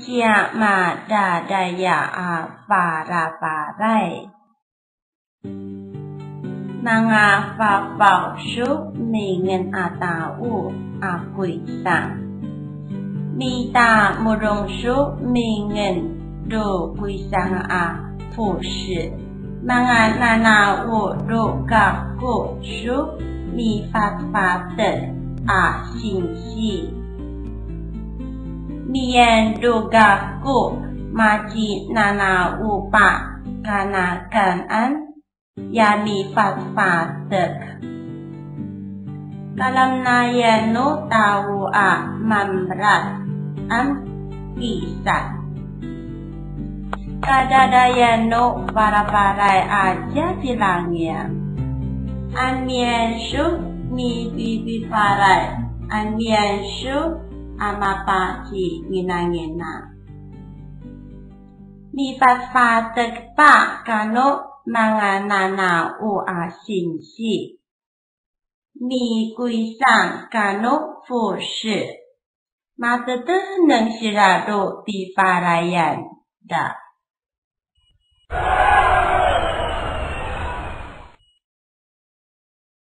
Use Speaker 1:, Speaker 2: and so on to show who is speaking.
Speaker 1: sia ma da daya a para parai nanga fa bảo su mi ngân a ta u a quỷ sang mi ta mu rong su mi ngân do quỷ sang a phụ sự manga nana u do ga ko su mi fa fa te a xin si mian do ga ko ma ji nana u pa kana kan an ya mi fa fa te kalam na ya no tahu a mamrat am bisa kadadaya no para-parai aja bilangnya amian su mi bibi parai amian su amapa ji ngina-ngina mi fa te pa kano mga nana o xin si mi quy sang kano phụ sự mà tự tư nâng sĩ ra độ bị phá ra yan đã